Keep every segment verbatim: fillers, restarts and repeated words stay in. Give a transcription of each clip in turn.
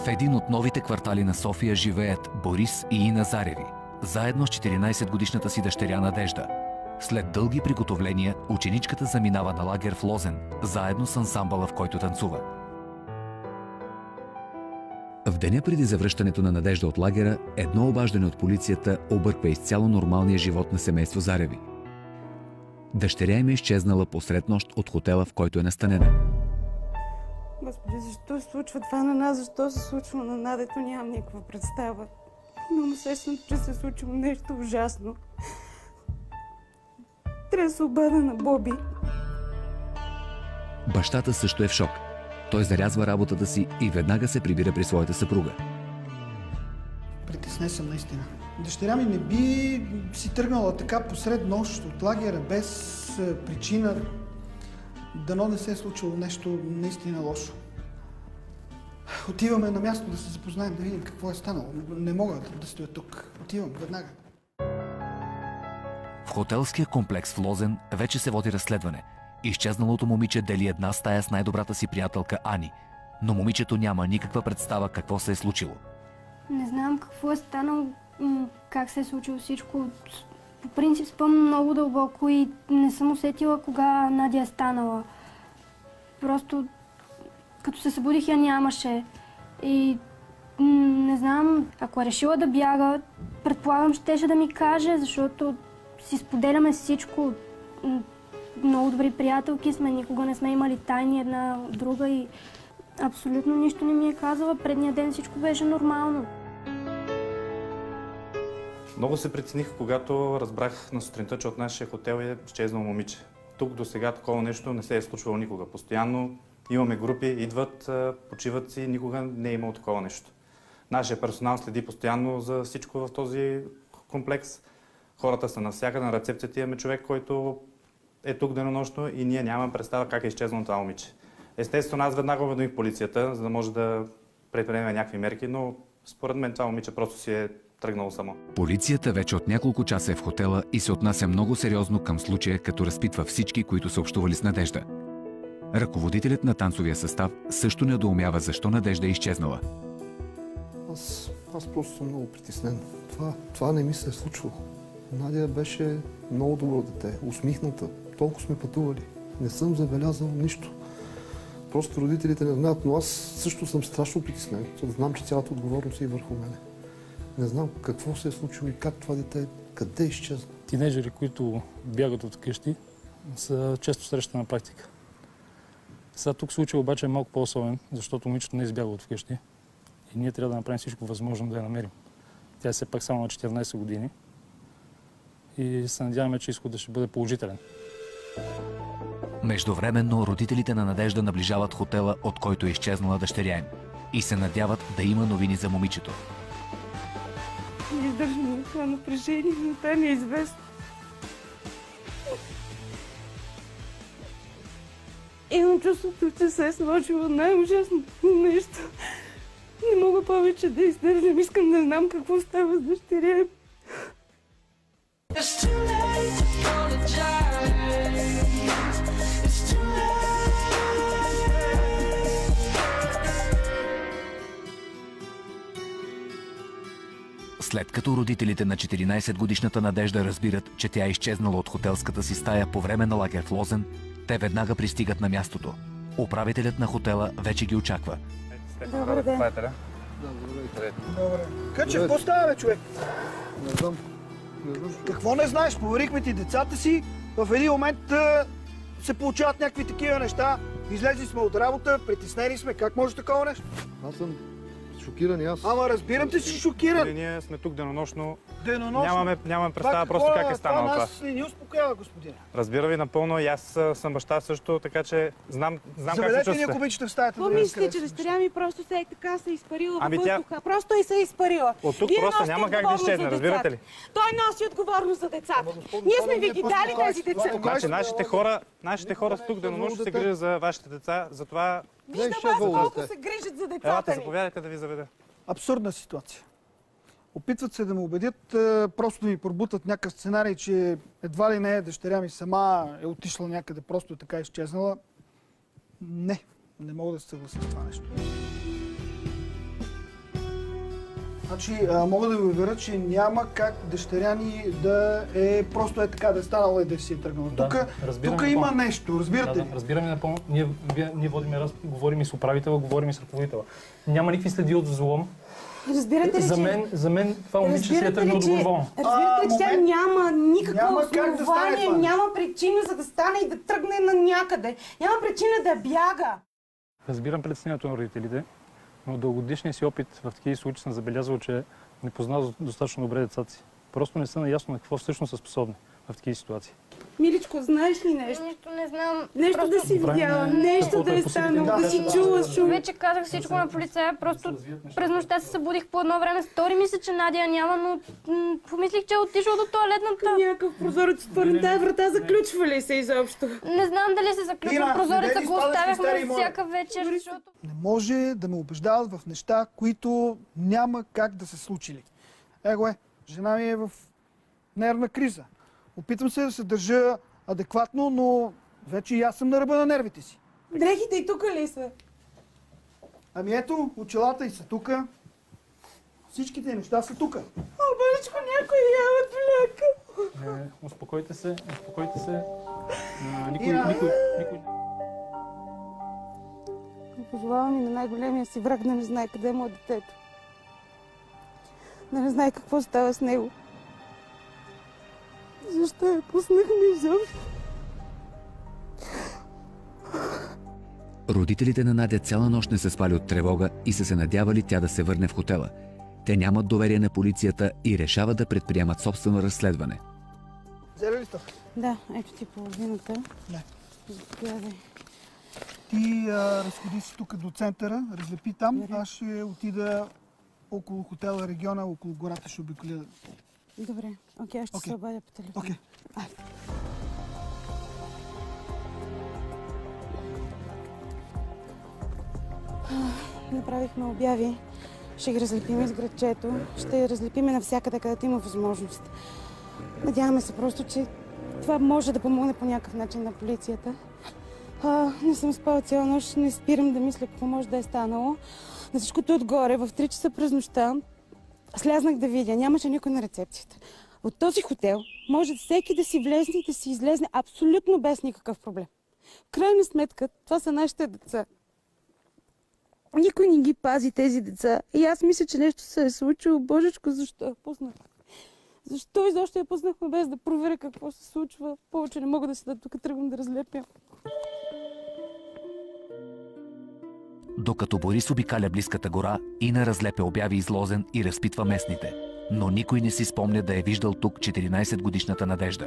В един от новите квартали на София живеят Борис и Ина Зареви, заедно с четиринайсетгодишната си дъщеря Надежда. След дълги приготовления, ученичката заминава на лагер в Лозен, заедно с ансамбъла, в който танцува. В деня преди завръщането на Надежда от лагера, едно обаждане от полицията обърква изцяло нормалния живот на семейство Зареви. Дъщеря им е изчезнала посред нощ от хотела, в който е настанена. Господи, защо се случва това на нас? Защо се случва на Надето? Нямам никаква представа. Имам усещането, че се е случило нещо ужасно. Трябва да се обадя на Боби. Бащата също е в шок. Той зарязва работата си и веднага се прибира при своята съпруга. Притеснен съм наистина. Дъщеря ми не би си тръгнала така посред нощ от лагера без причина. Дано не се е случило нещо наистина лошо. Отиваме на място да се запознаем, да видим какво е станало. Не мога да стоя тук. Отивам веднага. В хотелския комплекс в Лозен вече се води разследване. Изчезналото момиче дели една стая с най-добрата си приятелка Ани, но момичето няма никаква представа какво се е случило. Не знам какво е станало, как се е случило всичко. По принцип спомням много дълбоко и не съм усетила кога Надя е станала. Просто като се събудих, я нямаше. И не знам, ако е решила да бяга, предполагам, щеше да ми каже, защото си споделяме всичко. Много добри приятелки сме, никога не сме имали тайни една от друга и абсолютно нищо не ми е казала. Предния ден всичко беше нормално. Много се притесних, когато разбрах на сутринта, че от нашия хотел е изчезнало момиче. Тук до сега такова нещо не се е случвало никога. Постоянно имаме групи, идват, почиват си, никога не е имало такова нещо. Нашия персонал следи постоянно за всичко в този комплекс. Хората са навсякъде, на рецепцията имаме човек, който е тук денонощно и ние нямаме представа как е изчезнало това момиче. Естествено, аз веднага уведомих полицията, за да може да предприемем някакви мерки, но според мен това момиче просто си е тръгнало само. Полицията вече от няколко часа е в хотела и се отнася много сериозно към случая, като разпитва всички, които са общували с Надежда. Ръководителят на танцовия състав също недоумява защо Надежда е изчезнала. Аз, аз просто съм много притеснен. Това, това не ми се е случило. Надя беше много добро дете, усмихната. Толкова сме пътували. Не съм забелязал нищо. Просто родителите не знаят, но аз също съм страшно притеснен. Знам, че цялата отговорност е върху мене. Не знам какво се е случило и как това дете, къде е изчезна. Тинейджери, които бягат от къщи, са често срещана практика. Сега тук случай обаче е малко по-особен, защото момичето не е избягало от вкъщи. И ние трябва да направим всичко възможно да я намерим. Тя е все пак само на четиринайсет години. И се надяваме, че изходът ще бъде положителен. Междувременно родителите на Надежда наближават хотела, от който е изчезнала дъщеря им, и се надяват да има новини за момичето. Не издържам на това напрежение, но това не е известно. Имам чувството, че се е сложило най-ужасното нещо. Не мога повече да издържам. Искам да знам какво става с дъщеря им. След като родителите на четиринайсетгодишната Надежда разбират, че тя е изчезнала от хотелската си стая по време на лагер в Лозен, те веднага пристигат на мястото. Управителят на хотела вече ги очаква. Добър ден. Да, здравейте. Добре. Къче, какво става, бе, човек? Не знам. Не знам. Какво не знаеш? Поверихме ти децата си. В един момент а, се получават някакви такива неща. Излезли сме от работа, притеснени сме. Как може такова нещо? Аз съм шокиран и аз. Ама разбирам, че си шокиран. Ние сме тук денонощно. Денонощно. Нямаме, нямаме представа това, просто как е станало това. Това нас не ни успокоява, господине. Разбира ви напълно, и аз съм баща също, така че знам, знам как се Заведете ни, чувствате. ако обичате в стаята. Какво да мисли, че дъщеря ми просто се е така се изпарила Ами във тя- въздуха? Просто и се е изпарила. От тук Вие просто носите няма как да отговорност изчезне, за разбирате децата. ли? Той носи отговорност за децата. Ние сме ви ги дали тези деца. Значи нашите хора, нашите хора с тук денонощно се грижат за вашите деца, затова Виждам аз колко се грижат за децата елате, ни. заповядайте да ви заведа. Абсурдна ситуация. Опитват се да ме убедят, е, просто да ми пробутат някакъв сценарий, че едва ли не дъщеря ми сама е отишла някъде, просто така изчезнала. Не, не мога да се съглася с това нещо. Значи, а, мога да ви уверя, че няма как дъщеря ни да е просто е така, да е станала и да си е тръгнала. Да, тук тук има нещо, разбирате да, ли? да, разбираме напълно. Ние, ние водим раз, говорим и с управителя, говорим и с ръководителя. Няма никакви следи от взлом. Разбирате ли, за че... мен, за мен това момиче си е тръгнало доброволно. Разбирате ли, че тя няма никакво Няма как да стане основание, това. няма причина за да стане и да тръгне на някъде. Няма причина да бяга. Разбирам притеснението на родителите, но от дългогодишния си опит в такива случаи съм забелязал, че не познават достатъчно добре децата си. Просто не са наясно на какво всъщност са способни в такива ситуации. Миличко, знаеш ли нещо? Нищо не знам. Нещо Просто... да си видяла, нещо Каквото да е е по станало, силите да ми, си да, чула да, шум. Вече казах всичко на полицая, просто през нощта се събудих по едно време. Стори ми се, че Надя няма, но м- помислих, че е отишла до тоалетната. Някакъв прозорец отворен, тая врата заключва ли се изобщо? Не знам дали се заключва Ира, прозореца, не го дай изпадаш в оставяхме истерии, моля. всяка вечер, защото... Не може да ме убеждават в неща, които няма как да се случили. Его е, жена ми е в нервна криза. Опитвам се да се държа адекватно, но вече и аз съм на ръба на нервите си. Дрехите и тука ли са? Ами ето, очилата и са тука. Всичките неща са тука. О, бърчко, някой я отвлека. Е, успокойте се, успокойте се. А, никой, Ира. никой, никой... Пожелавам и на най-големия си враг да не знае къде му е детето. Да не знае какво става с него. Защо я пуснахме изобщо? Родителите на Надя цяла нощ не се спали от тревога и са се надявали тя да се върне в хотела. Те нямат доверие на полицията и решават да предприемат собствено разследване. Взели ли сте? Да, ето ти половината. Не. Заповядай. Ти а, разходи се тук до центъра, разлепи там. Добре. Аз ще отида около хотела региона, около гората ще обиколя. Добре, окей, аз ще Окей. се обадя по телефона. Окей. Направихме обяви. Ще ги разлепим из градчето. Ще я разлепиме навсякъде, където има възможност. Надяваме се просто, че това може да помогне по някакъв начин на полицията. А, не съм спала цяла нощ, не спирам да мисля какво може да е станало. На всичкото отгоре, в три часа през нощта, слязнах да видя. Нямаше никой на рецепцията. От този хотел може всеки да си влезне и да си излезне абсолютно без никакъв проблем. В крайна сметка, това са нашите деца. Никой не ги пази тези деца. И аз мисля, че нещо се е случило. Божечко, защо я пуснах? Защо изобщо я пуснахме без да проверя какво се случва? Повече не мога да седа тук, тръгвам да разлепя. Докато Борис обикаля близката гора, Ина разлепя обяви из Лозен и разпитва местните. Но никой не си спомня да е виждал тук четиринайсетгодишната Надежда.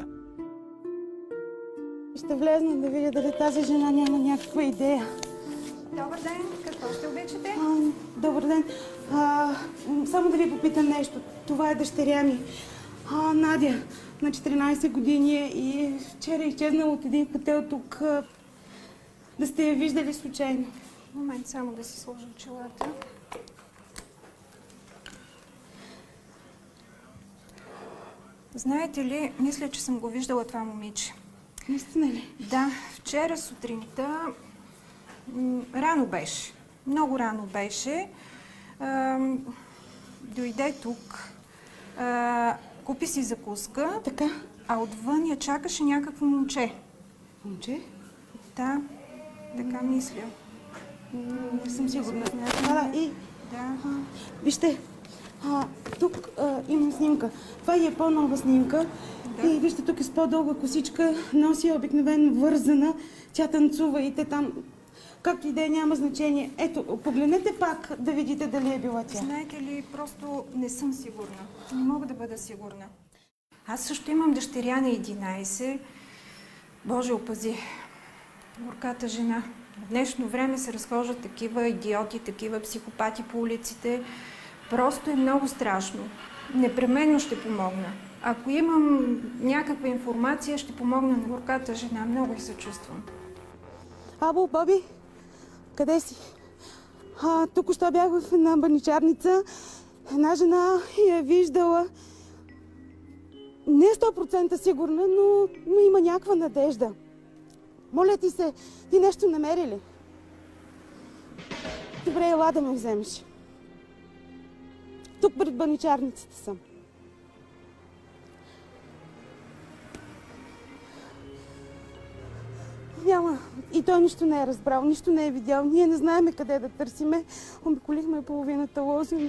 Ще влезна да видя дали тази жена няма някаква идея. Добър ден, какво ще обичате? А, добър ден. А, м, само да ви попитам нещо. Това е дъщеря ми. А, Надя, на четиринайсет години е и вчера е изчезнала от един хотел тук. А, да сте я виждали случайно. Момент, само да си сложа очилата. Знаете ли, мисля, че съм го виждала това момиче. Наистина ли? Да, вчера сутринта м, рано беше. Много рано беше. Ам, дойде тук, а, купи си закуска, Така? а отвън я чакаше някакво момче. Момче? Да, така мисля. Не съм сигурна. Да, да, и Да. а, вижте, а, тук а, имам снимка. Това е по-нова снимка. Да. И вижте, тук е с по-дълга косичка, носи обикновено вързана. Тя танцува и те там, както и да е, няма значение. Ето, погледнете пак да видите дали е била тя. Знаете ли, просто не съм сигурна. Не мога да бъда сигурна. Аз също имам дъщеря на единайсет. Боже, опази. Горката жена. В днешно време се разхождат такива идиоти, такива психопати по улиците. Просто е много страшно. Непременно ще помогна. Ако имам някаква информация, ще помогна на горката жена. Много й съчувствам. Або, Боби, къде си? А, тук що бях в една баничарница. Една жена я е виждала. Не е сто процента сигурна, но, но има някаква надежда. Моля ти се, ти нещо намери ли? Добре, ела да ме вземеш. Тук пред баничарницата съм. Няма. И той нищо не е разбрал, нищо не е видял. Ние не знаеме къде да търсиме. Обиколихме половината лози.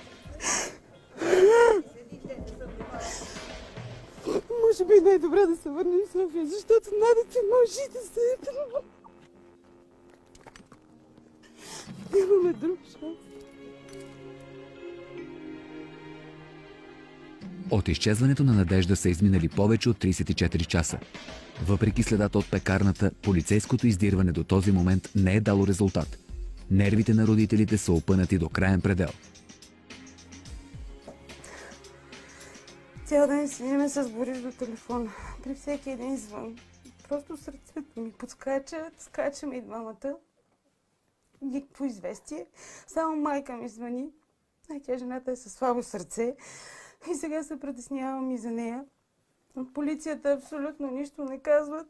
Може би най-добре да се върнем в София, защото Надя може да се... Нямаме друг шанс. От изчезването на Надежда са изминали повече от тридесет и четири часа. Въпреки следата от пекарната, полицейското издирване до този момент не е дало резултат. Нервите на родителите са опънати до краен предел. Цял ден седиме с Борис до телефона. При всеки един звън. Просто сърцето ми подскача, скачаме и двамата. Никакво известие. Само майка ми звъни. А тя жената е със слабо сърце. И сега се притеснявам и за нея. От полицията абсолютно нищо не казват.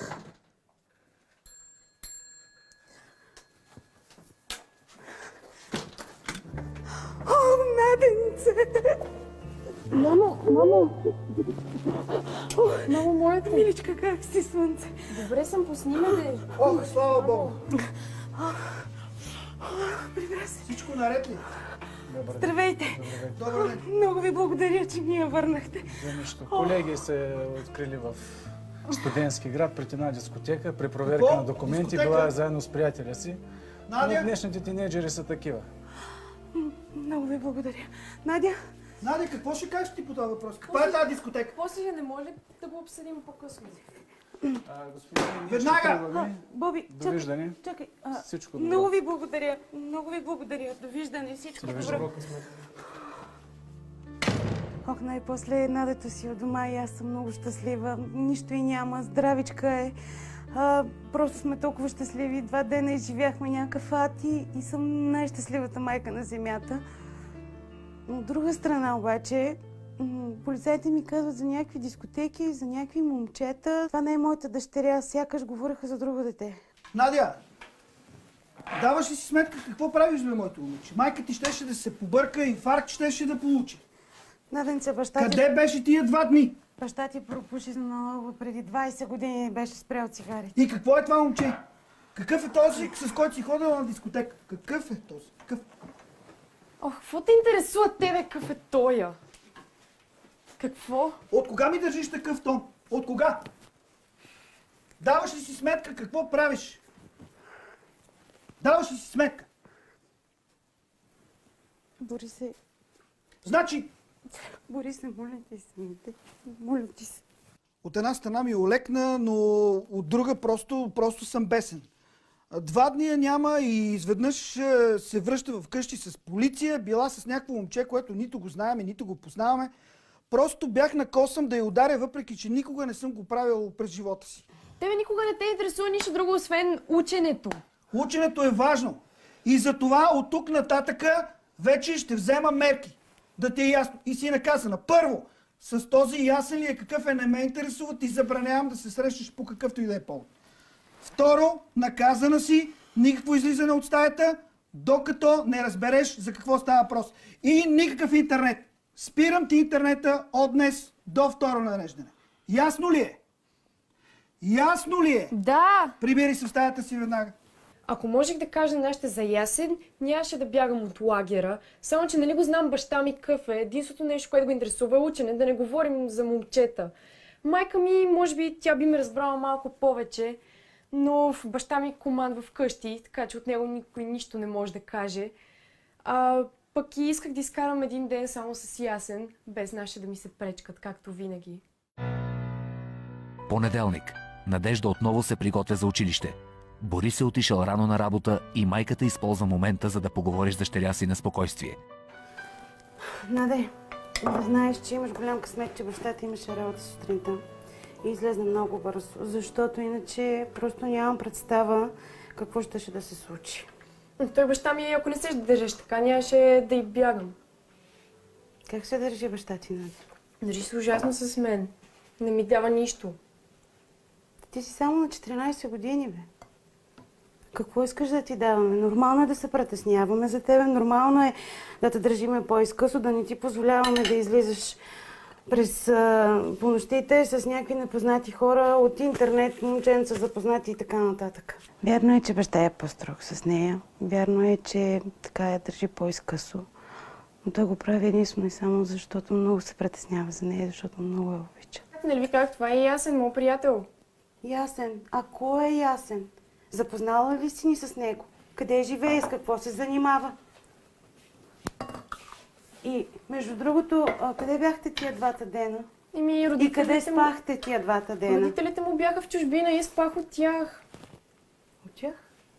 О, Наденце! Мамо, мамо! Мамо, моля те! Миличка, как си, слънце? Добре съм, поснимане. Ох, слава Богу! Прибра се. Всичко наред ли? Здравейте! Добър ден! Много ви благодаря, че ми я върнахте. За нищо. Колеги се открили в студентски град пред една дискотека. При проверка Какво? на документи Дискотека? била заедно с приятеля си. Надя? Но днешните тинейджери са такива. Много ви благодаря. Надя? Надя, какво ще кажеш ти по този въпрос? Каква е тази дискотека? После не може ли да го обсъдим по-късно? А, господин, ние ще Веднага! тръгваме. Боби, чакай, Довиждане. чакай. А, Всичко добро. много ви благодаря. Много ви благодаря. Довиждане, всичко добро. Ох, най-после Надето си от дома и аз съм много щастлива. Нищо и няма, здравичка е. А, просто сме толкова щастливи. Два дена изживяхме някакъв ад и, и съм най-щастливата майка на земята. От друга страна обаче, м- полицайите ми казват за някакви дискотеки, за някакви момчета. Това не е моята дъщеря, сякаш говореха за друго дете. Надя, даваш ли си сметка какво правиш, бе, моето момиче? Майка ти щеше да се побърка, инфаркт щеше да получи. Наденце, баща ти... Къде беше тия два дни? Баща ти пропуши много преди двайсет години и беше спрял цигарите. И какво е това момче? Какъв е този, с който си ходила на дискотека? Какъв е този? Какъв? Ох, какво те интересува тебе, какъв е тоя? Какво? От кога ми държиш такъв тон? От кога? Даваш ли си сметка какво правиш? Даваш ли си сметка? Борисе, Значи, Борисе, моля ти се, моля ти се. от една страна ми олекна, но от друга просто, просто съм бесен. Два дни я няма и изведнъж е, се връща вкъщи с полиция, била с някакво момче, което нито го знаем, нито го познаваме. Просто бях на косъм да я ударя, въпреки че никога не съм го правил през живота си. Тебе никога не те интересува нищо друго, освен ученето. Ученето е важно. И затова от тук нататъка вече ще взема мерки. Да ти е ясно. И си наказана. Първо, с този ясен ли е какъв е, не ме интересува, ти забранявам да се срещаш по какъвто и да е повод. Второ, наказана си, никакво излизане от стаята, докато не разбереш за какво става въпрос. И никакъв интернет. Спирам ти интернета от днес до второ нареждане. Ясно ли е? Ясно ли е? Да! Прибери се в стаята си веднага. Ако можех да кажа нещо за Ясен, нямаше да бягам от лагера. Само, че нали го знам баща ми какъв е. Единството нещо, което го интересува е учене, да не говорим за момчета. Майка ми, може би, тя би ме разбрала малко повече, но баща ми командва вкъщи, така че от него никой нищо не може да каже. А, пък и исках да изкарам един ден само с Ясен, без наше да ми се пречкат, както винаги. Понеделник. Надежда отново се приготвя за училище. Борис е отишъл рано на работа и майката използва момента, за да поговориш с дъщеря си на спокойствие. Наде, да знаеш, че имаш голям късмет, че баща ти имаше работа сутринта. И излезна много бързо, защото иначе просто нямам представа какво ще да се случи. Той баща ми, ако не се държиш така, нямаше да й бягам. Как се държи баща ти, Наде? Държи се ужасно с мен. Не ми дава нищо. Ти си само на четиринайсет години, бе. Какво искаш да ти даваме? Нормално е да се притесняваме за тебе, нормално е да те държиме по-изкъсо, да не ти позволяваме да излизаш през а, по нощите с някакви непознати хора от интернет, момченца запознати и така нататък. Вярно е, че баща е по-строг с нея. Вярно е, че така я държи по-изкъсо. Но той го прави единствено и само защото много се притеснява за нея, защото много я обича. Нали ви как това е Ясен, моят приятел? Ясен? А кой е Ясен? Запознала ли си ни с него? Къде живее, с какво се занимава? И, между другото, а, къде бяхте тия двата дена? Еми, И къде спахте тия двата дена? Родителите му бяха в чужбина и спах от тях. От тях?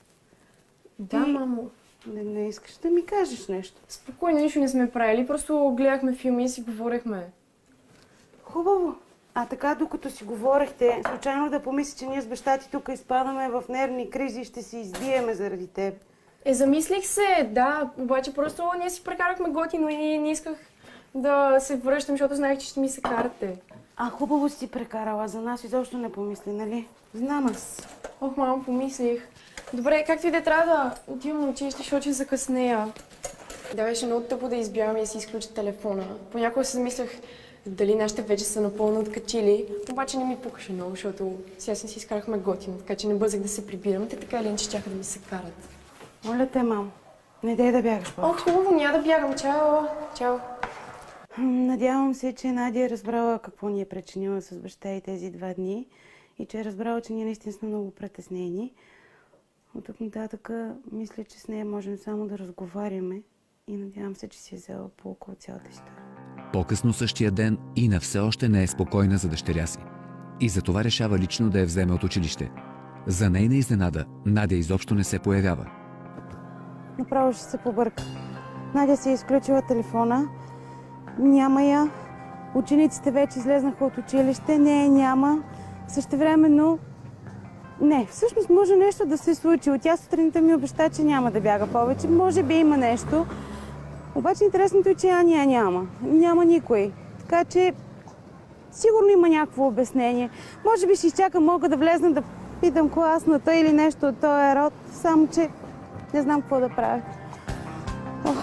Да, Ти... мамо. Не, не искаш да ми кажеш нещо? Спокойно, нищо не сме правили, просто гледахме филми и си говорехме. Хубаво. А така, докато си говорехте, случайно да помисли, че ние с баща ти тук изпадаме в нервни кризи и ще се избиеме заради теб. Е, замислих се, да, обаче просто ние си прекарахме готино и не исках да се връщам, защото знаех, че ще ми се карате. А, хубаво си прекарала, за нас изобщо не помисли, нали? Знам аз. Ох, мамо, помислих. Добре, както и да трябва да отивам на училище, защото ще закъснея. Да, беше много тъпо да избягам и да си изключа телефона. Понякога се замислях дали нашите вече са напълно откачили, обаче не ми пукаше много, защото сега си изкарахме готино, така че не бързах да се прибирам. Те така или иначе щяха да ми се карат. Моля те, мамо, не дай да бягаш повече. О, хубаво, няма да бягам. Чао! Чао! Надявам се, че Надя е разбрала какво ни е причинила с баща и тези два дни и че е разбрала, че ние наистина сме много притеснени. От тук нататък мисля, че с нея можем само да разговаряме и надявам се, че си е взела поука от цялата история. По-късно същия ден Ина все още не е спокойна за дъщеря си и затова решава лично да я вземе от училище. За нейна изненада Надя изобщо не се появява. Направо ще се побърка. Надя си е изключила телефона, няма я, учениците вече излезнаха от училище, не я няма. Същевременно, не, всъщност може нещо да се случи. От тя сутринта ми обеща, че няма да бяга повече. Може би има нещо. Обаче интересното е, че Ания няма. Няма никой. Така че сигурно има някакво обяснение. Може би ще изчакам, мога да влезна да питам класната или нещо от този род. Само, че не знам какво да правя. Ох.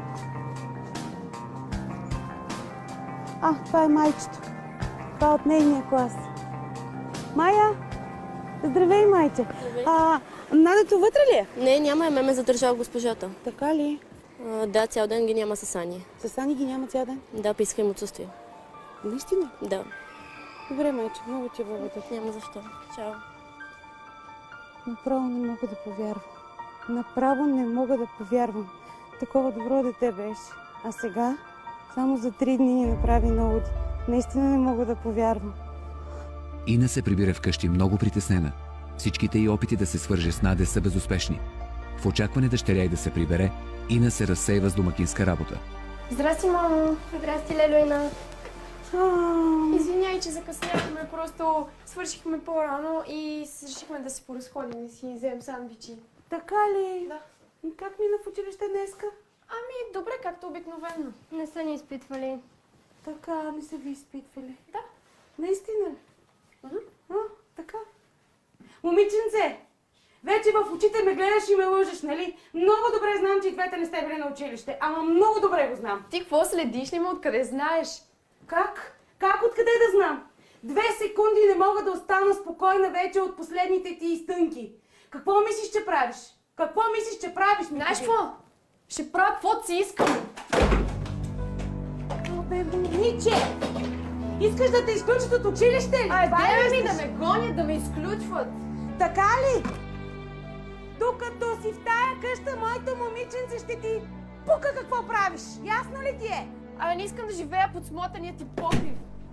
А, това е майчето. Това е от нейния клас. Майя! Здравей, майче! А, Надето вътре ли е? Не, няма я, ме ме задържала госпожата. Така ли? А, да, цял ден ги няма с Ани. С Ани ги няма цял ден? Да, писка им отсъствие. Наистина? Да. Добре, майче, много ти благодаря. Няма защо. Чао. Направо не мога да повярвам. Направо не мога да повярвам. Такова добро дете беше. А сега, само за три дни ни направи налуди. Наистина не мога да повярвам. Ина се прибира вкъщи много притеснена. Всичките й опити да се свърже с Надя са безуспешни. В очакване дъщеря й да се прибере, Ина се разсейва с домакинска работа. Здрасти, мамо! Здрасти, Лелойна! Извиняй, че закъсняхме, просто свършихме по-рано и решихме да се поразходим и си вземем сандвичи. Така ли? Да. Как мина в училище днеска? Ами, добре, както обикновено. Не са ни изпитвали. Така, не са ви изпитвали? Да. Наистина ли? А, така. Момиченце, вече в очите ме гледаш и ме лъжеш, нали? Много добре знам, че и двете не сте били на училище, ама много добре го знам. Ти какво следиш ли ме? Откъде знаеш? Как? Как откъде да знам? Две секунди не мога да остана спокойна вече от последните ти изтънки. Какво мислиш, че правиш? Какво мислиш, че правиш? Знаеш какво? Ще правя каквото си искам. Абе, момиче! Искаш да те изключат от училище ли? Ай, гледай ми да ме гонят, да ме изключват. Така ли? Докато си в тая къща, моето момиченце ще ти пука какво правиш. Ясно ли ти е? Абе, не искам да живея под смотания ти покрив.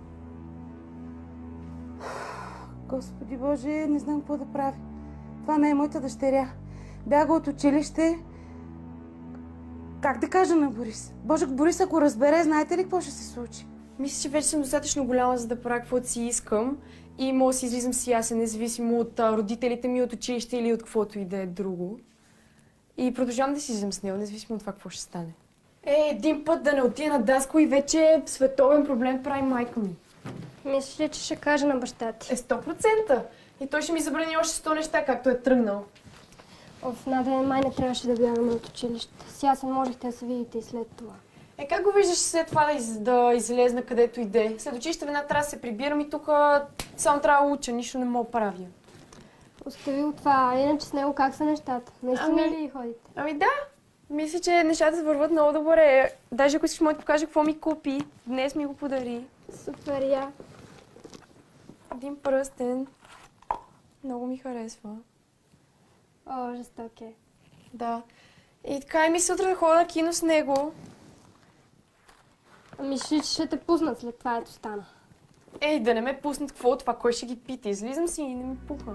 Господи Боже, не знам какво да правя. Това не е моята дъщеря. Бяга от училище. Как да кажа на Борис? Боже, Борис, ако разбере, знаете ли какво ще се случи? Мисля, че вече съм достатъчно голяма, за да правя каквото си искам и мога да си излизам си ясен, независимо от а, родителите ми, от училище или от каквото и да е друго. И продължавам да си излизам с него, независимо от това какво ще стане. Е, един път да не отида на Даско и вече световен проблем прави майка ми. Мислиш ли, че ще кажа на баща ти? Е, сто процента. И той ще ми забрани още сто неща, както е тръгнал. Оф, Надя, май не трябваше да бягаме от училище. Сега се можехте да се видите и след това. Е, как го виждаш след това да, из, да излезна където иде? След училище веднага трябва да се прибирам и тук само трябва да уча, нищо не мога да правя. Остави от това, иначе с него как са нещата? Наистина Ами- ли ходите? Ами да, мисля, че нещата се върват много добре. Даже ако искаш, мога да ти покажа какво ми купи. Днес ми го подари. Супер, я. Един пръстен. Много ми харесва. О, жесток е. Да. И така и мисля утре да ходя на кино с него. Ами ще, ще те пуснат след това, ето стана. Ей, да не ме пуснат, какво от това? Кой ще ги пита? Излизам си и не ми пуха.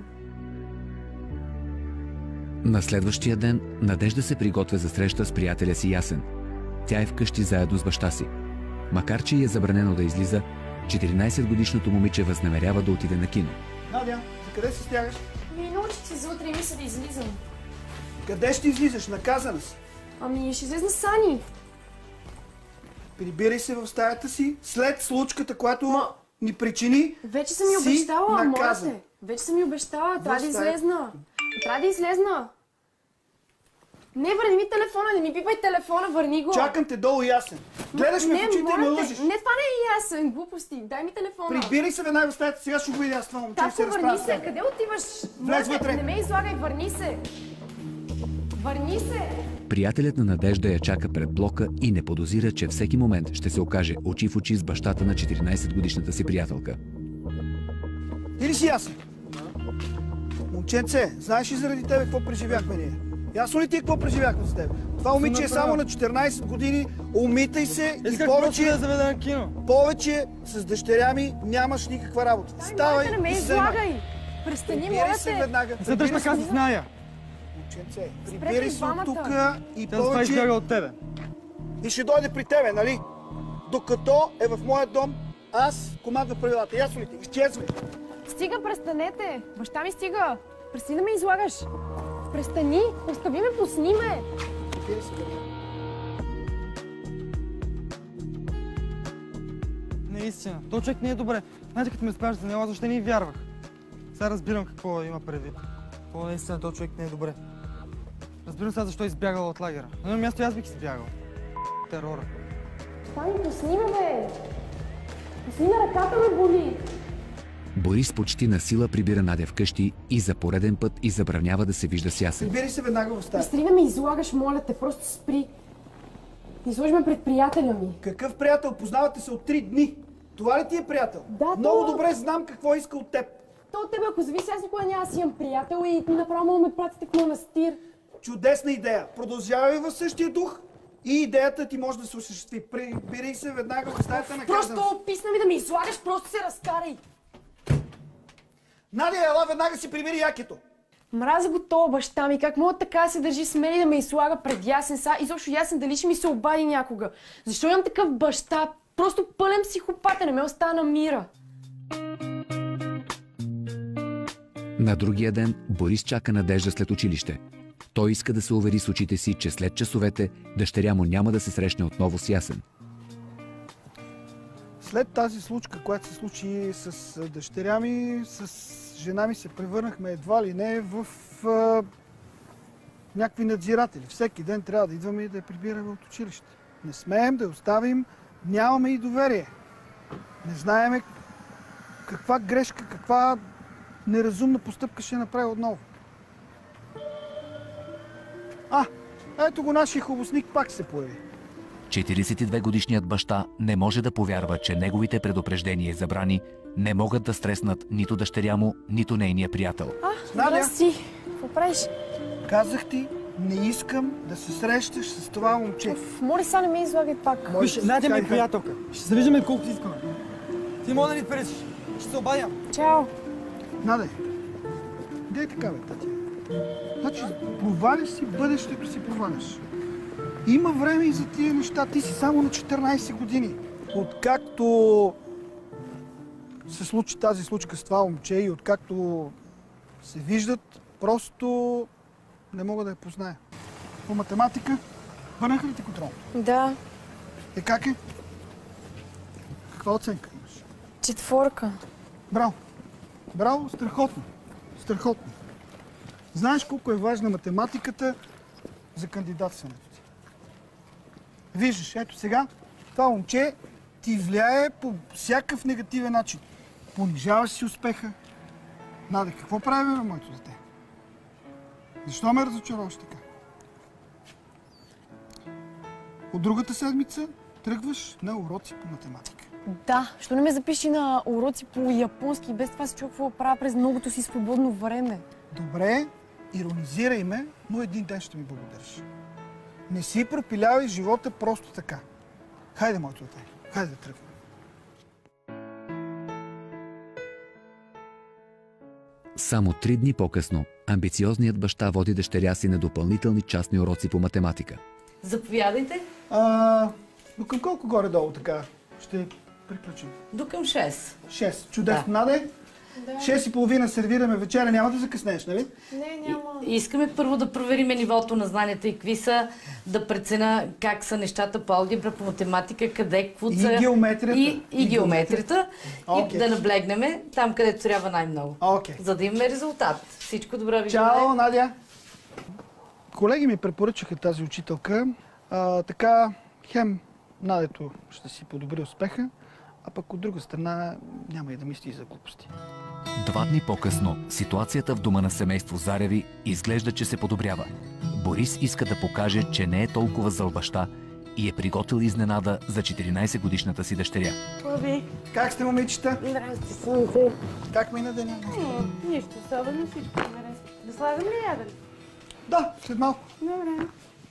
На следващия ден Надежда се приготвя за среща с приятеля си Ясен. Тя е вкъщи заедно с баща си. Макар че й е забранено да излиза, четиринайсетгодишното момиче възнамерява да отиде на кино. Надя, за къде се стягаш? Ми научих се за утре и мисля да излизам. Къде ще излизаш? Наказана си. Ами ще излезна с Ани. Прибирай се в стаята си след случката, която Ма... ни причини. Вече съм ми си обещала, моля наказан. те. Вече съм ми обещала, трябва да стая. излезна. Трябва да излезна. Не, върни ми телефона, не ми пипай телефона, върни го. Чакам те долу, Ясен. Гледаш ме в очите и ме моля те. лъжиш. Не, това не е ясен, глупости. Дай ми телефона. Прибирай се веднага в стаята, сега ще го видя аз това момче и се Татко, върни разправя. се, къде отиваш? Влез Моля те, вътре. Не ме излагай, върни се. Върни се. Приятелят на Надежда я чака пред блока и не подозира, че всеки момент ще се окаже очи в очи с бащата на четиринайсетгодишната си приятелка. Ти ли си Ясен? Момченце, знаеш ли заради тебе какво преживяхме ние? Ясно ли ти какво преживяхме с теб? Това момиче е само на четиринайсет години, умитай се и повече, да заведа на кино. повече с дъщеря ми нямаш никаква работа. Ставай Дай, не ме и се занимай. излагай. Престани, Прибирай моля се те. веднага. Задръж прибирай се така от- с Ная. Момченце, Спрете прибирай и се от двамата. тук и Тя затова избяга повече от тебе. и ще дойде при тебе, нали? Докато е в моя дом, аз командвам правилата. Ясно ли ти? Изчезвай. Стига, престанете. Баща ми стига. Престани да ме излагаш. Престани. Остави ме, пусни ме. Прибирай се веднага. Наистина. Той човек не е добре. Знаете, като ме спраш за него, защо не й вярвах. Сега разбирам какво има предвид. Това наистина, този човек не е добре. Разбирам сега защо е избягал от лагера. На едно място и аз бих избягал. Терора. Стани, пусни ме, бе. Пусни ме, ръката ме боли. Борис почти на сила прибира Надя вкъщи и за пореден път и забранява да се вижда с Ясен. Прибирай се веднага в стаята. Престани да ме излагаш, моля те. Просто спри. Изложи ме пред приятеля ми. Какъв приятел? Познавате се от три дни. Това ли ти е приятел? Да, Много това. добре знам какво иска от теб. То от тебе, ако зависи, аз никога няма да си имам приятел и направо мога да ме пратите в манастир. Чудесна идея. Продължавай в същия дух и идеята ти може да се осъществи. Прибирай се веднага в стаята на казан. Просто писна ми да ме излагаш, просто се разкарай. Надя, ела веднага си прибери якето. Мразя го това баща ми, как мога така да се държи с мен и да ме излага пред Ясен са. Изобщо Ясен дали ще ми се обади някога. Защо имам такъв баща? Просто пълен психопат, не ме остана на мира. На другия ден Борис чака Надежда след училище. Той иска да се увери с очите си, че след часовете дъщеря му няма да се срещне отново с Ясен. След тази случка, която се случи с дъщеря ми, с жена ми се превърнахме едва ли не в а, някакви надзиратели. Всеки ден трябва да идваме и да я прибираме от училище. Не смеем да я оставим, нямаме и доверие. Не знаеме каква грешка, каква неразумна постъпка ще направи отново. А, ето го нашия хубосник пак се появи. четирийсет и две годишният баща не може да повярва, че неговите предупреждения и забрани не могат да стреснат нито дъщеря му, нито нейния приятел. А, Надя? здрасти. Какво правиш? Казах ти, не искам да се срещаш с това момче. Оф, моля са, не ме излагай пак. Виж, Надя ми е приятелка. Ще се виждаме колкото искаме. Ти мога да ни пречиш. Ще се обадя. Чао. Наде, дей така, бе, тати. Значи, проваляш си бъдещето си, проваляш. Има време и за тия неща. Ти си само на четиринайсет години. Откакто се случи тази случка с това момче и откакто се виждат, просто не мога да я позная. По математика, върнаха ли ти контрол? Да, Е, как е? Каква оценка имаш? четворка. Браво! Браво, страхотно! Страхотно! Знаеш колко е важна математиката за кандидатстването ти. Виждаш, ето сега, това момче ти влияе по всякакъв негативен начин. Понижаваш си успеха. Наде, какво правим, бе, моето дете? Защо ме разочароваш така? От другата седмица тръгваш на уроци по математика. Да, що не ме запиши на уроци по японски, без това си чуя какво правя през многото си свободно време. Добре, иронизирай ме, но един ден ще ми благодариш. Не си пропилявай живота просто така. Хайде, моето дете, хайде да тръгваме. Само три дни по-късно, амбициозният баща води дъщеря си на допълнителни частни уроци по математика. Заповядайте. А, до към колко горе-долу така ще приключим? До към шест. шест. Чудесно. Да. Наде? Да. шест и половина сервираме вечеря. Няма да закъснеш, нали? Не, няма. И, искаме първо да проверим нивото на знанията и какви са, да преценя как са нещата по алгебра, по математика, къде, какво са. И геометрията. И, и, и геометрията. Okay. И да наблегнем там, където трябва най-много. Okay. За да имаме резултат. Всичко добре ви Чао, желая. Надя! Колеги ми препоръчаха тази учителка. А, така, хем, Надето ще си подобри успеха, а пък от друга страна няма и да мисли за глупости. Два дни по-късно, ситуацията в дома на семейство Зареви изглежда, че се подобрява. Борис иска да покаже, че не е толкова зъл баща и е приготвил изненада за четиринайсетгодишната си дъщеря. Боби, Как сте, момичета? здрасти, слънце. Как мина деня? Нищо особено, всичко е наред. Да слагам ли яден? Да, след малко. Добре.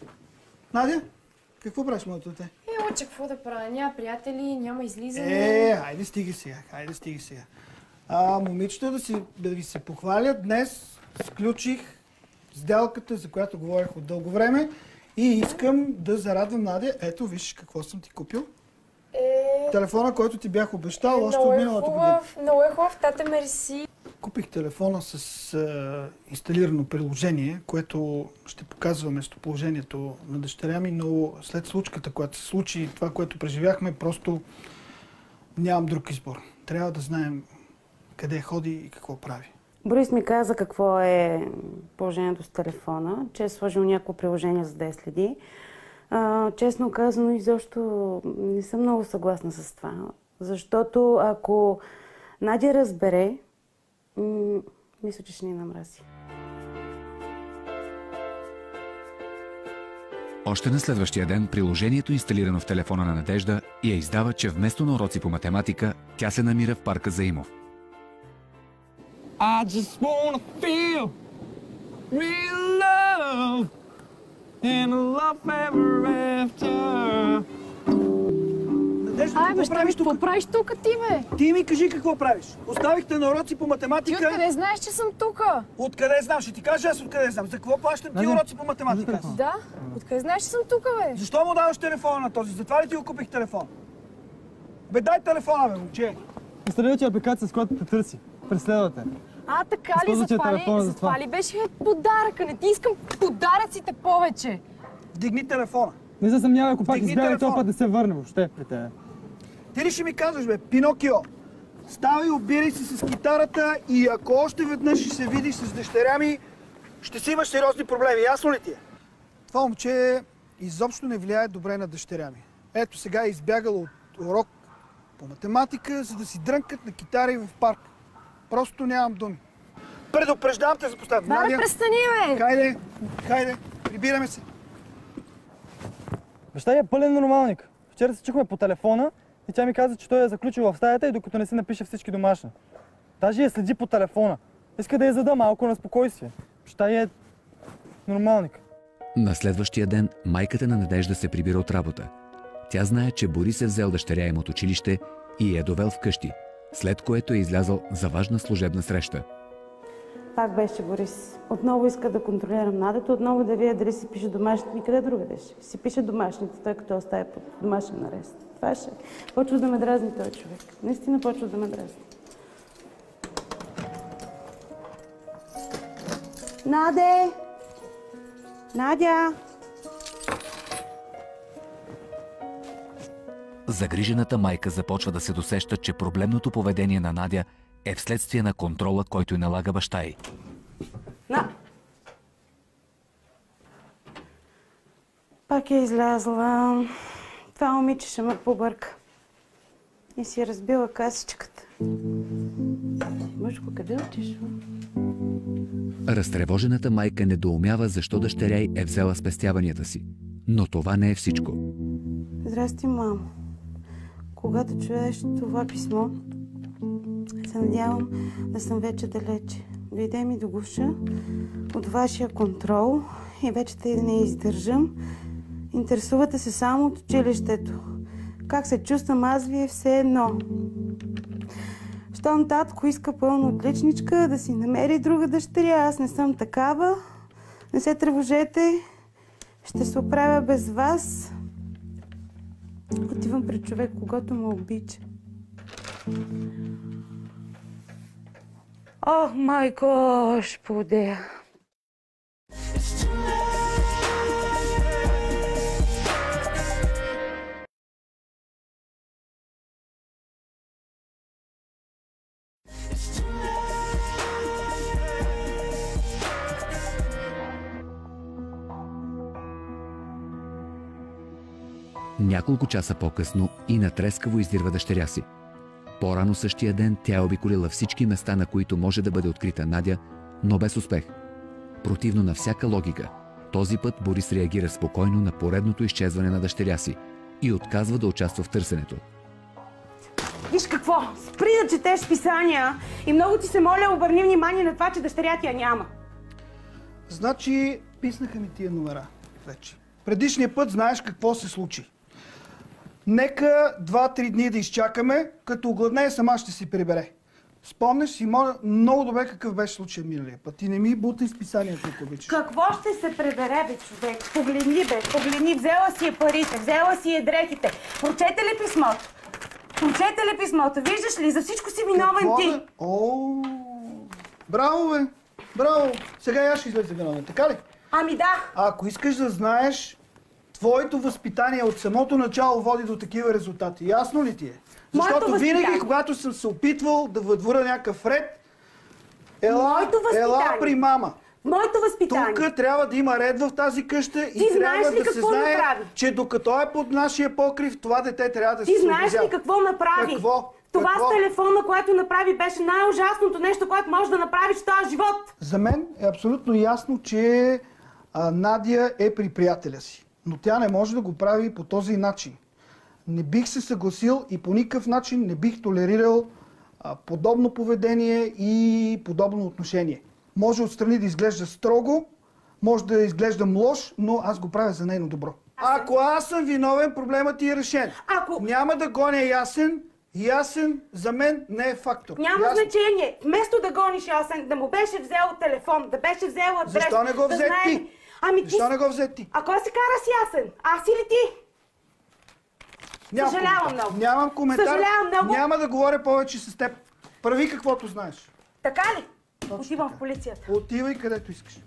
Надя, какво правиш, моето дете? Е, оче, какво да правя? Няма приятели, няма излизане. Е, хайде стиги сега, хайде стиги сега. А, момичета, да, си, да ви се похваля, днес сключих сделката, за която говорих от дълго време и искам да зарадвам Надя. Ето, виж какво съм ти купил. Е, Телефона, който ти бях обещал още много от е миналата година. хубав, много е хубав, тате, мерси. Купих телефона с а, инсталирано приложение, което ще показва местоположението на дъщеря ми, но след случката, която се случи, това, което преживяхме, просто нямам друг избор. Трябва да знаем къде ходи и какво прави. Борис ми каза какво е положението с телефона, че е сложил някакво приложение, за да я следи. А, честно казано, изобщо не съм много съгласна с това, защото ако Надя разбере, м- мисля, че ще ни намрази. Още на следващия ден приложението, инсталирано в телефона на Надежда, я издава, че вместо на уроци по математика, тя се намира в парка Заимов. I just wanna feel real love and a love ever after. Надежда, Ай, какво баща ми, правиш тук? какво правиш тук ти, бе? Ти ми кажи какво правиш. Оставихте на уроци по Ти математика. откъде знаеш, че съм тук? Откъде знам? Ще ти кажа аз откъде знам. За какво плащам ти Надя, уроци по математика? Да, откъде знаеш, че съм тук, бе? Защо му даваш телефона на този? Затова ли ти го купих телефон? Бе, дай телефона, бе, момче. Инсталирате апликация, с която те търси. Преследвате. А, така ли? Използвате За това ли, телефона за за това това. ли беше подаръка? Не ти искам подаръците повече. Вдигни телефона. Не се съмнявай, ако пак Вдигни избяга, телефона. този път не се върне въобще при тебе. Ти ли ще ми казваш, бе, Пинокио? Ставай, обирай се с китарата и ако още веднъж ще се видиш с дъщеря ми, ще си имаш сериозни проблеми. Ясно ли ти е? Това момче изобщо не влияе добре на дъщеря ми. Ето сега е избягала от урок по математика, за да си дрънкат на китари в парк. Просто нямам думи. Предупреждавам те за последно. Бабе, Надя, престани, бе! хайде, хайде, прибираме се. Баща е пълен нормалник. Вчера се чухме по телефона и тя ми каза, че той е заключил в стаята и докато не си напише всички домашни. Даже я следи по телефона. Иска да я зада малко на спокойствие. Баща е нормалник. На следващия ден майката на Надежда се прибира от работа. Тя знае, че Борис е взел дъщеря им от училище и я е довел вкъщи, след което е излязъл за важна служебна среща. Пак беше Борис. Отново иска да контролирам Надето, отново да видя дали си пише домашните ми. Къде друга беше? Си пише домашните, той като оставя под домашен арест. Това ще. Почва да ме дразни този човек. Наистина почва да ме дразни. Наде! Надя! Загрижената майка започва да се досеща, че проблемното поведение на Надя е вследствие на контрола, който й налага баща й. На! Пак е излязла. Това момиче ще ме побърка. И си е разбила касичката. Мъжко, къде отишла? Разтревожената майка недоумява защо дъщеря й е взела спестяванията си. Но това не е всичко. Здрасти, мамо. Когато чуеш това писмо, се надявам да съм вече далече. Дойде ми до гуша от вашия контрол и вече тъй да не издържам. Интересувате се само от училището. Как се чувствам аз, ви е все едно. Щом татко иска пълно отличничка, да си намери друга дъщеря, аз не съм такава. Не се тревожете, ще се оправя без вас. Отивам пред човек, когато ме обича. О, майко, Господи! Няколко часа по-късно Ина трескаво издирва дъщеря си. По-рано същия ден тя е обиколила всички места, на които може да бъде открита Надя, но без успех. Противно на всяка логика, този път Борис реагира спокойно на поредното изчезване на дъщеря си и отказва да участва в търсенето. Виж какво, спри да четеш писания и много ти се моля, обърни внимание на това, че дъщеря ти я няма. Значи, писнаха ми тия номера вече. Предишния път знаеш какво се случи. Нека два-три дни да изчакаме, като огладнее сама ще си прибере. Спомняш си много добре какъв беше случай миналия път. Ти не ми бутай с писанието, ако обичаш. Какво ще се прибере, бе, човек? Погледни, бе, погледни. Взела си е парите, взела си е дрехите. Прочете ли писмото? Прочете ли писмото? Виждаш ли? За всичко си виновен какво, ти. Бе? О, браво, бе. Браво. Сега я ще излезе виновен, така ли? Ами да. А ако искаш да знаеш, твоето възпитание от самото начало води до такива резултати. Ясно ли ти е? Защото винаги, когато съм се опитвал да въдворя някакъв ред, ела, ела при мама. Моето възпитание. Тук трябва да има ред в тази къща и ти трябва да се знае, направи? че докато е под нашия покрив, това дете трябва да се Ти знаеш ли какво направи? Какво? Това какво? с телефона, което направи, беше най-ужасното нещо, което можеш да направиш в този живот. За мен е абсолютно ясно, че а, Надя е при приятеля си. Но тя не може да го прави по този начин. Не бих се съгласил и по никакъв начин не бих толерирал а, подобно поведение и подобно отношение. Може отстрани да изглежда строго, може да изглежда лош, но аз го правя за нейно добро. Ако аз съм виновен, проблемът ти е решен. Ако... Няма да гоня Ясен. Ясен за мен не е фактор. Няма Ясен. значение. Вместо да гониш Ясен, да му беше взел телефон, да беше взел адрес... Защо не го взе да знае... ти? Ами Защо ти... не го взе ти? А кой се кара с Ясен? Аз или ти? Нямам Съжалявам коментар. много. Нямам коментар. Съжалявам много. Няма да говоря повече с теб. Прави каквото знаеш. Така ли? Точно Отивам така. в полицията. Отивай където искаш.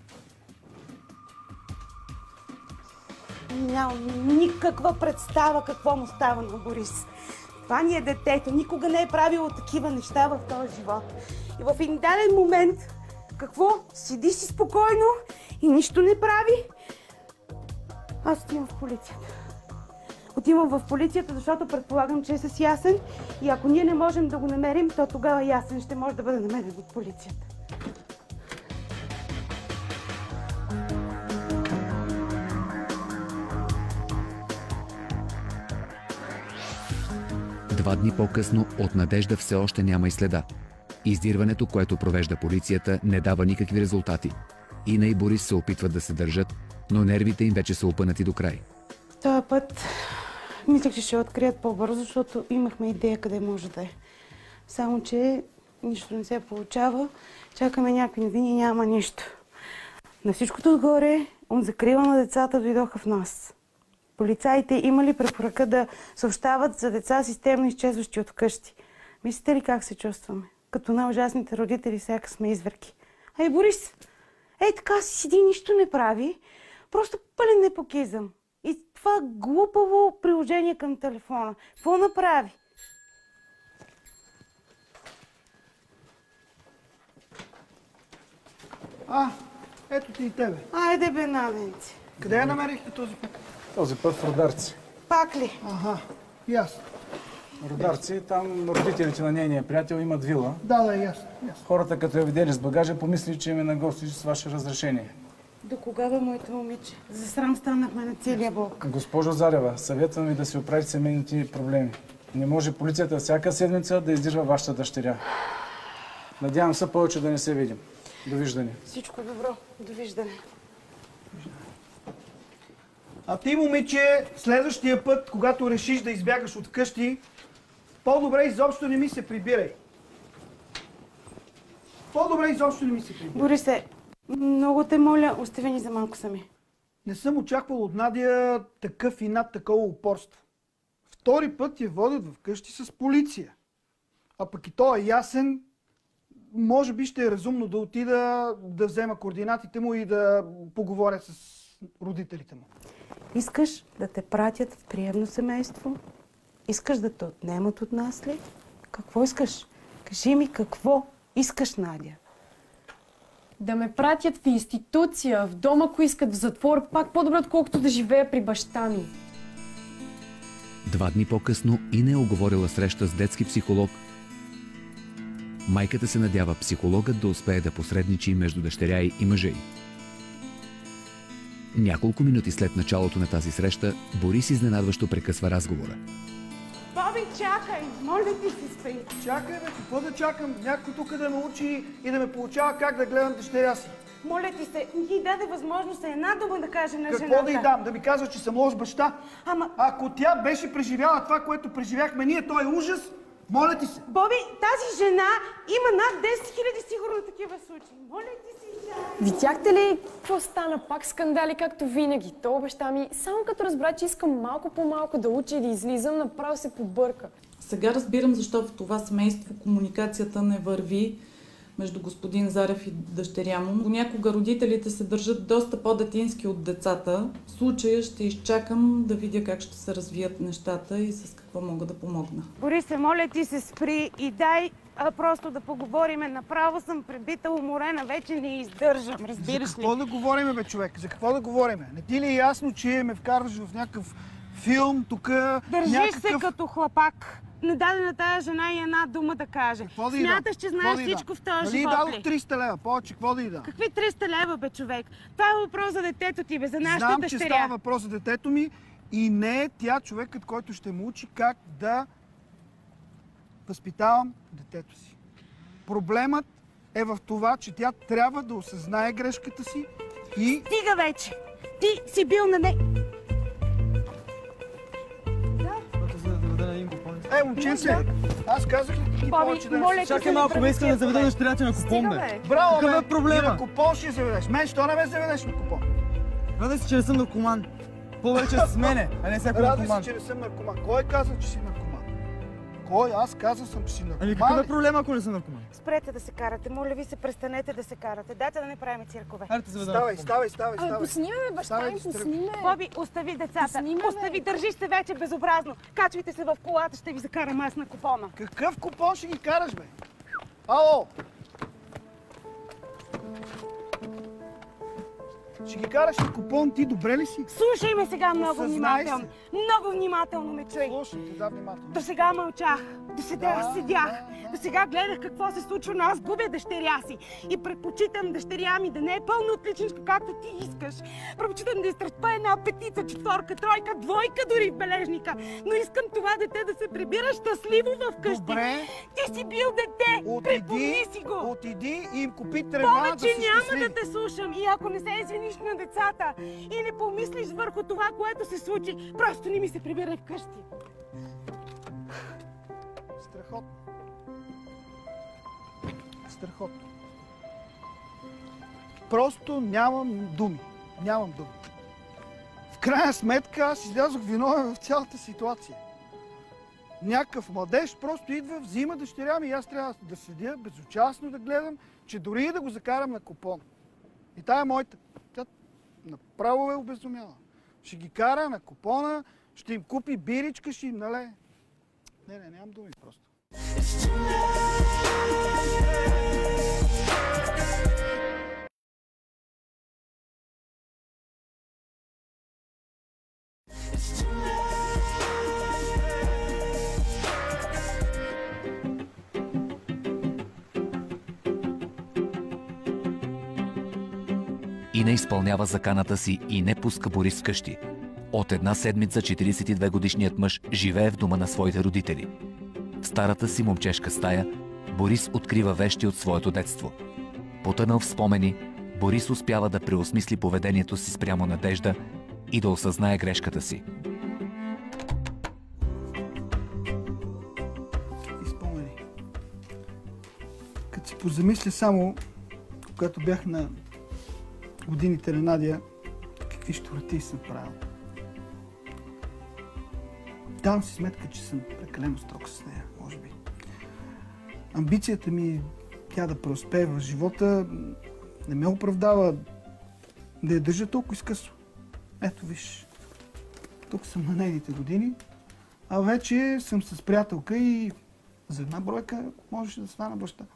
Нямам никаква представа какво му става на Борис. Това ни е детето. Никога не е правило такива неща в този живот. И в един даден момент, какво? Седи си спокойно и нищо не прави. Аз отивам в полицията. Отивам в полицията, защото предполагам, че е с Ясен. И ако ние не можем да го намерим, то тогава Ясен ще може да бъде намерен от полицията. Два дни по-късно от Надежда все още няма и следа. Издирването, което провежда полицията, не дава никакви резултати. Ина и Борис се опитват да се държат, но нервите им вече са опънати до край. Този път мислех, че ще открият по-бързо, защото имахме идея къде може да е. Само, че нищо не се получава. Чакаме някакви новини и няма нищо. На всичкото отгоре, от закрила на децата дойдоха в нас. Полицаите имали препоръка да съобщават за деца системно изчезващи от къщи. Мислите ли как се чувстваме? Като най-ужасните родители, сяка сме изверки. Ай, Борис, ей така си седи, нищо не прави. Просто пълен непокизъм. И това глупаво приложение към телефона. Какво направи? А, ето ти и тебе. Айде бе, Наденци. Къде я намерихте този път? Този път в Рударци. Пак ли? Ага, ясно. Рударци, там родителите на нейния приятел имат вила. Да, да, ясно. ясно. Хората, като я видели с багажа, помисли, че им е на гости с ваше разрешение. До кога бе, моето момиче? За срам станахме на целия блок. Госпожо Зарева, съветвам ви да си оправите семейните проблеми. Не може полицията всяка седмица да издирва вашата дъщеря. Надявам се повече да не се видим. Довиждане. Всичко добро. Довиждане. А ти, момиче, следващия път, когато решиш да избягаш от къщи, по-добре изобщо не ми се прибирай. По-добре изобщо не ми се прибирай. Борисе, много те моля, остави ни за малко сами. Не съм очаквал от Надя такъв и над такова упорство. Втори път я водят в къщи с полиция. А пък и то е ясен, може би ще е разумно да отида да взема координатите му и да поговоря с родителите му. Искаш да те пратят в приемно семейство? Искаш да те отнемат от нас ли? Какво искаш? Кажи ми какво искаш, Надя? Да ме пратят в институция, в дом, ако искат, в затвор, пак по-добре, отколкото да живея при баща ми. Два дни по-късно Ина е оговорила среща с детски психолог. Майката се надява психологът да успее да посредничи между дъщеря й и мъжа й. Няколко минути след началото на тази среща, Борис изненадващо прекъсва разговора. Боби, чакай! Моля ти се, спи! Чакай, бе, какво да чакам? Някой тук да ме учи и да ме получава как да гледам дъщеря си. Моля ти се, не ти даде възможност една дума да каже на Какво жената. да й дам? Да ми казва, че съм лош баща? Ама... Ако тя беше преживяла това, което преживяхме ние, то е ужас. Моля ти се. Боби, тази жена има над десет хиляди сигурно такива случаи. Моля ти се, Жан. Видяхте ли какво стана? Пак скандали, както винаги. То баща ми, само като разбра, че искам малко по-малко да уча и да излизам, направо се побърка. Сега разбирам защо в това семейство комуникацията не върви между господин Зарев и дъщеря му. Понякога родителите се държат доста по-детински от децата. В случая ще изчакам да видя как ще се развият нещата и с какво мога да помогна. Борисе, моля ти се, спри и дай а, просто да поговориме. Направо съм пребита, уморена, вече не издържам, разбираш ли? За какво да говориме, бе, човек? За какво да говориме? Не ти ли е ясно, че ме вкарваш в някакъв филм, тук Държиш някакъв... се като хлапак. Не даде на тая жена и една дума да каже. Какво да Смяташ, че знаеш да всичко в този нали живот дадох ли? триста лева, повече, какво да и да? Какви триста лева, бе, човек? Това е въпрос за детето ти, бе, за нашата Знам, дъщеря. че става въпрос за детето ми и не е тя човекът, който ще му учи как да възпитавам детето си. Проблемът е в това, че тя трябва да осъзнае грешката си и... Стига вече! Ти си бил на не... Е, момченце, аз казах ли ти повече да не се... Чакай малко, ме искам да заведа дъщеря ти на купон, бе. Браво, Какъв бе! е проблема? И на купон ще заведеш. Мен, що не ме заведеш на купон? Радвай се, че не съм наркоман. По-вече с мене, а не всяко Радвай наркоман. се, че не съм наркоман. Кой каза, че си наркоман? Кой? Аз казал съм, че си наркоман. Ами какъв е проблема, ако не съм наркоман? Спрете да се карате, моля ви се, престанете да се карате. Дайте да не правим циркове. Хайде, заведа. Ставай, ставай, ставай, Абе, ставай. пусни ме, баща ми, пусни ме. Боби, остави децата. Пусни ме, Остави, държиш се вече безобразно. Качвайте се в колата, ще ви закарам аз на купона. Какъв купон ще ги караш, бе? Ало! Ще ги караш на купон, ти добре ли си? Слушай ме сега много Осъзнай внимателно. се. Много внимателно ме чуй. Слушай, ти да внимателно. До сега мълчах, до сега Да, седях, да, да. до сега гледах какво се случва, но аз губя дъщеря си. И предпочитам дъщеря ми да не е пълна отличничка, както ти искаш. Предпочитам да изтръпа една петица, четворка, тройка, двойка дори в бележника. Но искам това дете да се прибира щастливо в къщи. Добре. Ти си бил дете, припомни си го. Отиди и им купи трева да Повече си няма щастливи. да те слушам и ако не се извиниш на децата и не помислиш върху това, което се случи, просто не ми се прибирай вкъщи. Страхотно. Страхотно. Просто нямам думи. Нямам думи. В крайна сметка аз излязох виновен в цялата ситуация. Някакъв младеж просто идва, взима дъщеря ми и аз трябва да седя безучастно да гледам, че дори и да го закарам на купон. И тая е моята. Тя направо е обезумяла. Ще ги кара на купона, ще им купи биричка, ще им налее. Не, не, нямам думи просто. Ина изпълнява заканата си и не пуска Борис вкъщи. От една седмица четиридесет и две годишният мъж живее в дома на своите родители. В старата си момчешка стая Борис открива вещи от своето детство. Потънал в спомени, Борис успява да преосмисли поведението си спрямо Надежда и да осъзнае грешката си. Спомени. Като си позамисля само, когато бях на годините на Надя, какви щурати съм правил. Давам си сметка, че съм прекалено строг с нея, може би. Амбицията ми тя да преуспее в живота не ме оправдава да я държа толкова изкъсно. Ето виж, тук съм на нейните години, а вече съм с приятелка и за една бройка можеше да стана баща.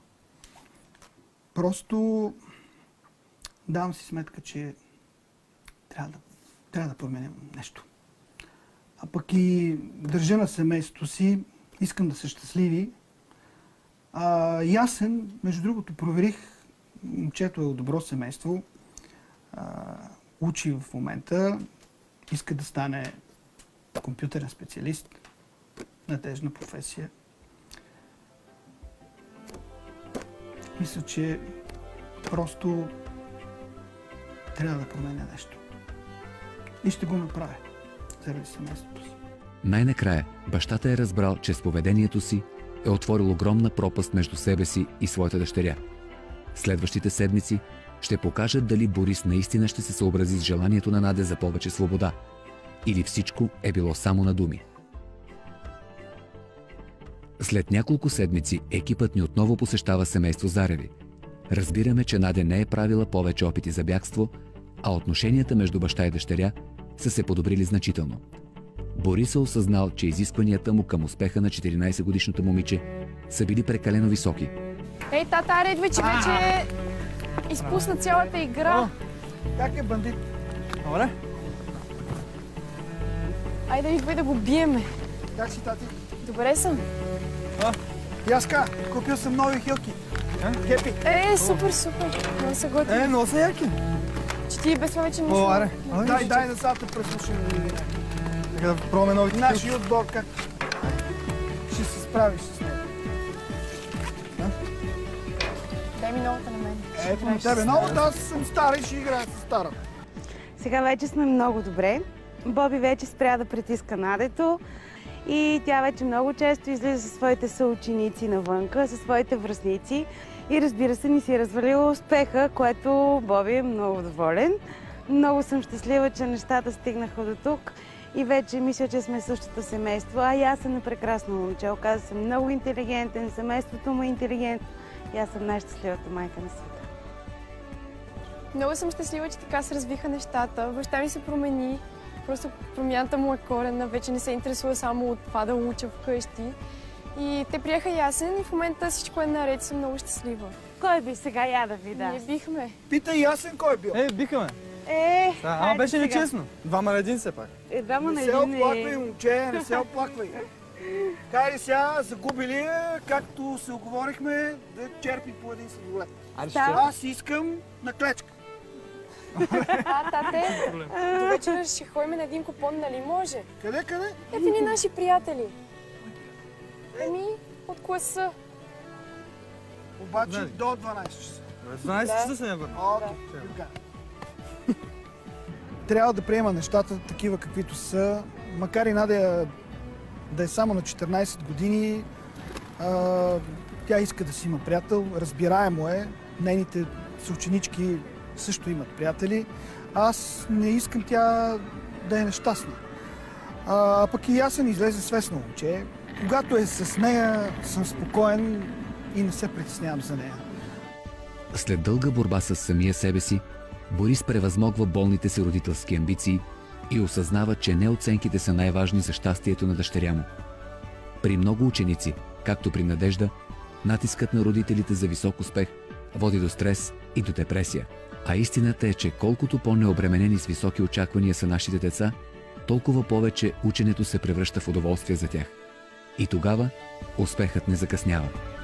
Просто давам си сметка, че трябва да, трябва да променям нещо. А пък и държа на семейството си, искам да са щастливи. А, Ясен, между другото, проверих, момчето е от добро семейство, а, учи в момента, иска да стане компютърен специалист, надеждна професия. Мисля, че просто трябва да променя нещо. И ще го направя заради семейството си. Най-накрая бащата е разбрал, че с поведението си е отворил огромна пропаст между себе си и своята дъщеря. Следващите седмици ще покажат дали Борис наистина ще се съобрази с желанието на Надя за повече свобода. Или всичко е било само на думи. След няколко седмици екипът ни отново посещава семейство Зареви. Разбираме, че Надя не е правила повече опити за бягство, а отношенията между баща и дъщеря са се подобрили значително. Борис е осъзнал, че изискванията му към успеха на четиринайсетгодишното момиче са били прекалено високи. Ей, тата, аре, вече вече изпусна цялата игра. О, как е бандит? Добре. Айде, идвай да го биеме. Как си, тати? Добре съм. А, Яска, купил съм нови хилки. Хепи. Е, супер, супер. Много са готини. Е, много са яки. Че ти без това вече нищо. О, аре. Дай, дай назад да преслушаме. Нека да пробваме нови хилки. Нашия отбор как ще се справиш с него. Дай ми новата на мен. Ето на тебе новата, аз съм стара и ще играя с стара. Сега вече сме много добре. Боби вече спря да притиска Надето и тя вече много често излиза със своите съученици навънка, със своите връстници и разбира се ни си развалила успеха, което Боби е много доволен. Много съм щастлива, че нещата стигнаха до тук и вече мисля, че сме същото семейство. А и аз съм прекрасно момче. Оказа се много интелигентен, семейството му е интелигентно и аз съм най-щастливата майка на света. Много съм щастлива, че така се развиха нещата. Баща ми се промени. Просто промяната му е коренна. Вече не се интересува само от това да уча вкъщи. И те приеха Ясен и в момента всичко е наред. Съм много щастлива. Кой би сега я да вида? Ние бихме. Питай Ясен кой е бил. Е, биха ме. Е, да, ама беше ли честно? Двама на един все пак. Е, двама на един. Не се един оплаквай, момче, не се оплаквай. Хайде сега, загубили я, както се оговорихме, да черпи по един сладолет. Аз искам на клечка. А, тате, до вечера ще ходим на един купон, нали може? Къде, къде? Ето ни наши приятели. Еми, от класа. Обаче до дванайсет часа. дванайсет часа се не бъде. Окей. Трябва да приема нещата такива каквито са. Макар и Надя да е само на четиринайсет години, а, тя иска да си има приятел. Разбираемо е. Нейните съученички също имат приятели. Аз не искам тя да е нещастна. А, пък и Ясен излезе свестно момче. Когато е с нея, съм спокоен и не се притеснявам за нея. След дълга борба с самия себе си, Борис превъзмогва болните си родителски амбиции и осъзнава, че не оценките са най-важни за щастието на дъщеря му. При много ученици, както при Надежда, натискът на родителите за висок успех води до стрес и до депресия. А истината е, че колкото по-необременени с високи очаквания са нашите деца, толкова повече ученето се превръща в удоволствие за тях. И тогава успехът не закъснява.